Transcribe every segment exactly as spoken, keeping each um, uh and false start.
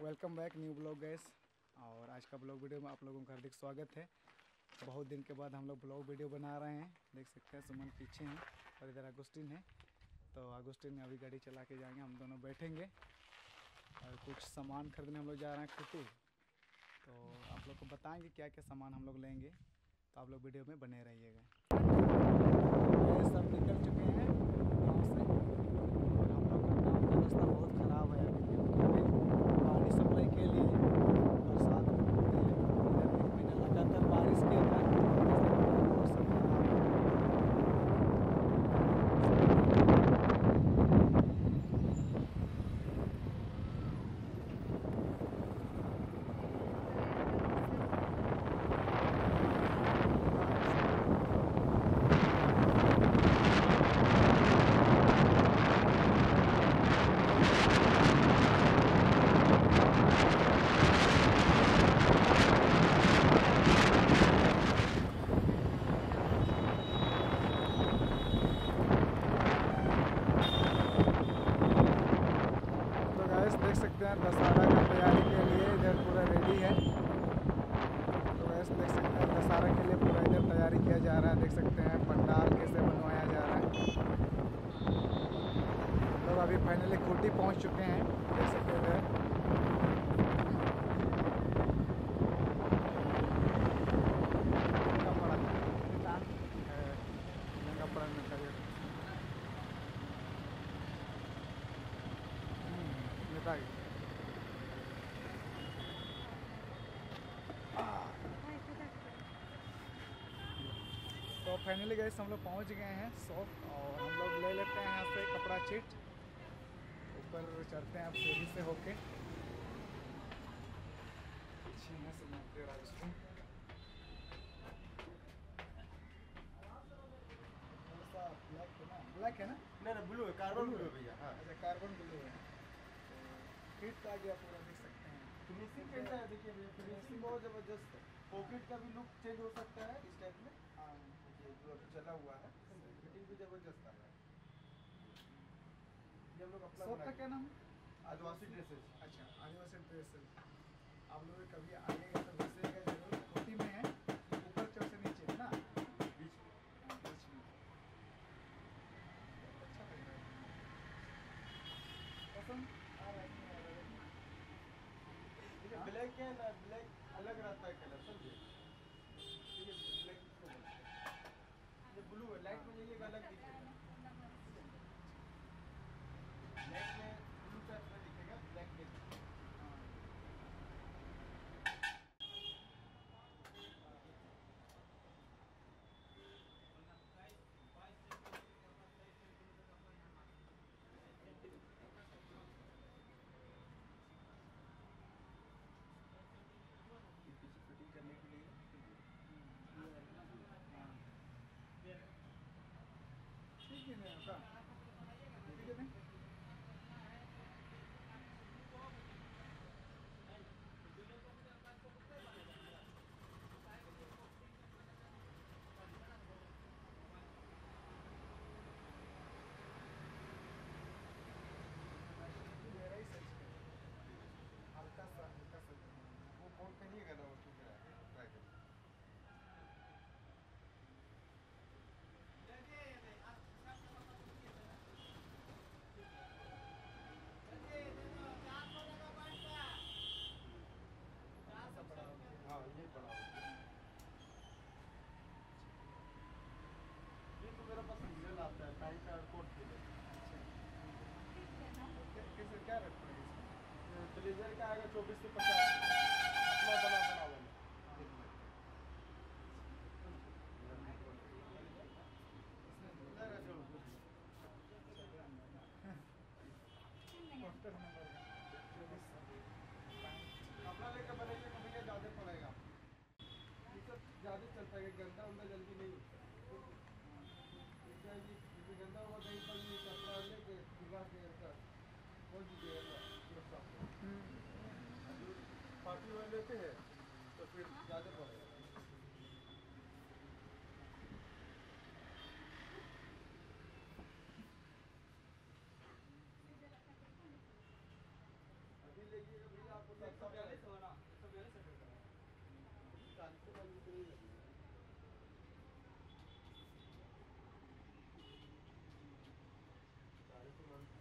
Welcome back new blog guys. और आज का ब्लॉग वीडियो में आप लोगों का हार्दिक स्वागत है। बहुत दिन के बाद हम लोग ब्लॉग वीडियो बना रहे हैं। देख सकते हैं सुमन पीछे हैं और इधर अगुस्टिन है। तो अगुस्टिन में अभी गाड़ी चला के जाएंगे, हम दोनों बैठेंगे और कुछ सामान खरीदने हम लोग जा रहे हैं खुटू। तो आप लोग को बताएंगे क्या क्या सामान हम लोग लेंगे, तो आप लोग वीडियो में बने रहिएगा। ये सब निकल चुके हैं गाँव से और हम लोग का गाँव का रास्ता बहुत ख़राब है अभी, क्योंकि पानी सप्लाई के लिए बरसात होती है। इधर एक महीना लगातार बारिश किया था, मौसम खराब है। देख सकते हैं दशहरा की तैयारी के लिए इधर पूरा रेडी है। तो वैसे देख सकते हैं दशहरा के लिए पूरा इधर तैयारी किया जा रहा है। देख सकते हैं पंडाल कैसे बनवाया जा रहा है। लोग अभी फाइनली खूंटी पहुंच चुके हैं। देख सकते हैं इधर कपड़ा में तो फाइनली गए हम लोग पहुंच गए हैं शॉप और हम लोग ले लेते हैं यहाँ से कपड़ा चिट। ऊपर चढ़ते हैं अब सीढ़ी से होके। छीने से मिलते राजस्थान ब्लैक है ना, ब्लैक है ना, नहीं ना ब्लू है, कार्बन ब्लू है भैया। हाँ अच्छा कार्बन ब्लू है। तो फिट आ गया पूरा, देख सकते हैं। फिनिशिंग कैसा है देखिए भैया, फिनिशिंग बहुत ज़बरदस्त है। पॉकेट का भी लुक चेंज हो सकता है इस टाइप में। हाँ ये जो अभी चला हुआ है फिटिंग भी ज़बरदस्त आ रहा है। ये हम लोग अपना शॉप का क्या नाम है? आदिवासी ड्रेसेस। अच्छा आदिवासी ड्रेसेस। आप लोग कभी आएगा तो घुसेगा जरूर। कोटी में है, ऊपर चौक से नीचे है ना, बीच में हाँ, बीच में। अच्छा लग रहा है, पसंद आ रहा है नहीं आ रहा है। देखिए ब्लैक क्या है ना, ब्लैक अलग रहता है कलर, समझे। ये ब्लैक किसको बोलते हैं, ये ब्लू है, लाइट में जाइएगा अलग दिखेगा। ब्लैक में ब्लू टाइप में दिखेगा, ब्लैक में दिखेगा। पीछे फिटिंग करने के लिए ठीक है ना आपका, ठीक है ना। मेरा ही सच है, हल्का सा हल्का सा वो कोट पहनिएगा ना, वो ठीक है, ट्राई करिए। हाँ ये बड़ा होगा। ये तो मेरा पास सीजन आता है, पैंट का कोट के लिए। कैसे क्या रेट पड़ेगा इसमें? ब्लेजर का आएगा चौबीस से पचास, अपना बना बना वाला। कपड़ा लेकर बनाइए तो भैया ज़्यादा पड़ेगा। ये सब ज़्यादा चलता है, गंदा उंदा जल्दी नहीं होता है। ये गंदा हुआ कहीं पर भी कपड़ा लेके दिवा के कौन दीजिएगा पार्टी वाले लेते हैं तो फिर ज़्यादा पड़ेगा। अभी लेंगे भैया आपको सत्तर बयालीस हो ना, एक सौ बयालीस सेट का चालीस से बयालीस नहीं लगेगा। चालीस से बयालीस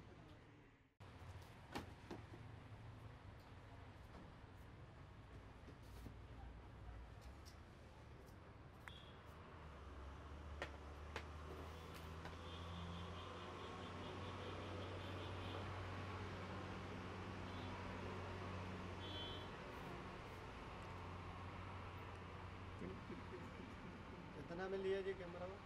कितना में लिया जी कैमरा में?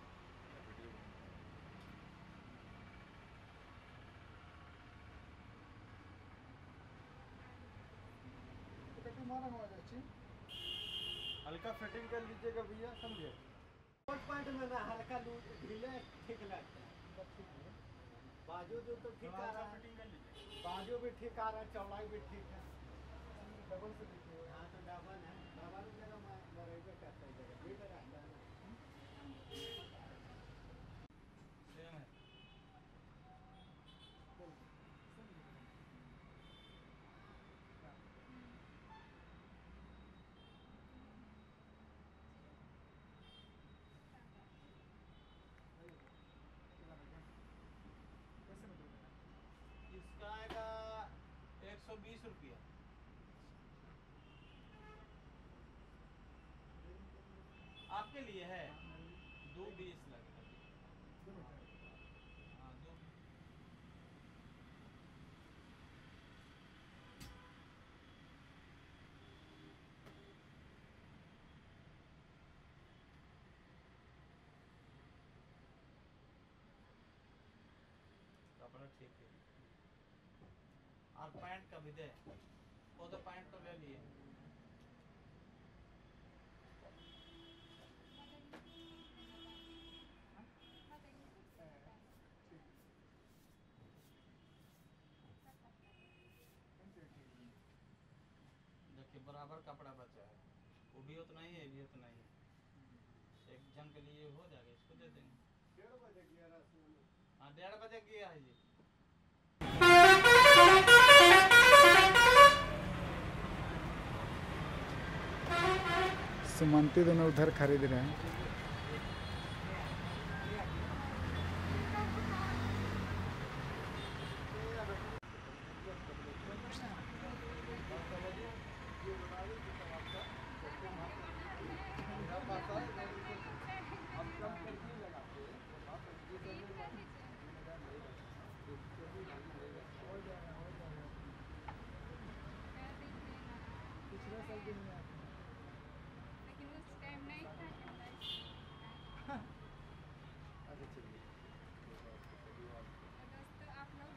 हल्का फिटिंग कर लीजिएगा भैया, समझे? कोट पैंट में ना हल्का लूज ढीले ठीक लगता है। बाजू जो तो ठीक आ रहा है, फिटिंग कर लीजिए। बाजू भी ठीक आ रहा है, चौड़ाई भी ठीक है। डबल से देखिए। हाँ तो डबल है, डबल जगह में मरेगा करता है, जगह भी रहता है ना। सेम है। इसका आएगा एक सौ बीस रुपया। आपके लिए है, दो बीस लगेगा। हाँ दो। कपड़ा ठीक है। और पैंट का भी दे, वो तो पैंट तो ले लिए। देखिए बराबर कपड़ा बचा है, वो भी उतना ही है, ये भी उतना ही है। एक जन के लिए हो जाएगा, इसको दे देंगे। डेढ़ बजे गया। हाँ डेढ़ बजे गया है जी। सुमंती दोनों उधर खरीद रहे हैं। पिछले साल भी नहीं आया, लेकिन उस टाइम नहीं था कैमरा। अच्छा चलिए। तो दोस्तों आप लोग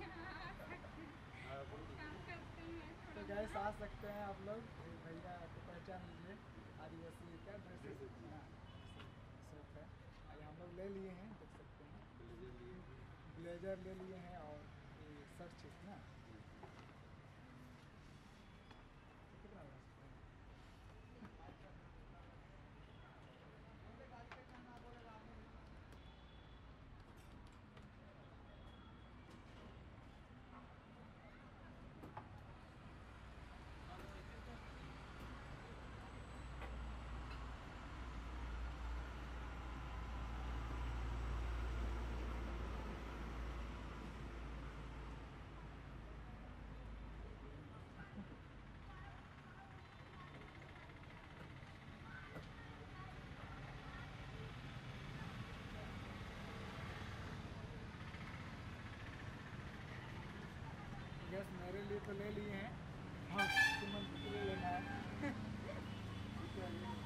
काम करते हैं तो थोड़ा गैस आ सकते हैं आप लोग। ये भैया को पहचान लीजिए, आदिवासी क्या ड्रेस है, सूट है। आज हम लोग ले लिए हैं, देख सकते हैं। ब्लेजर ले लिए हैं और ये शर्ट चीज ना कितना लगा सकते हैं? गैस मेरे लिए तो ले लिए हैं, हाँ सुमन के लिए लेना है।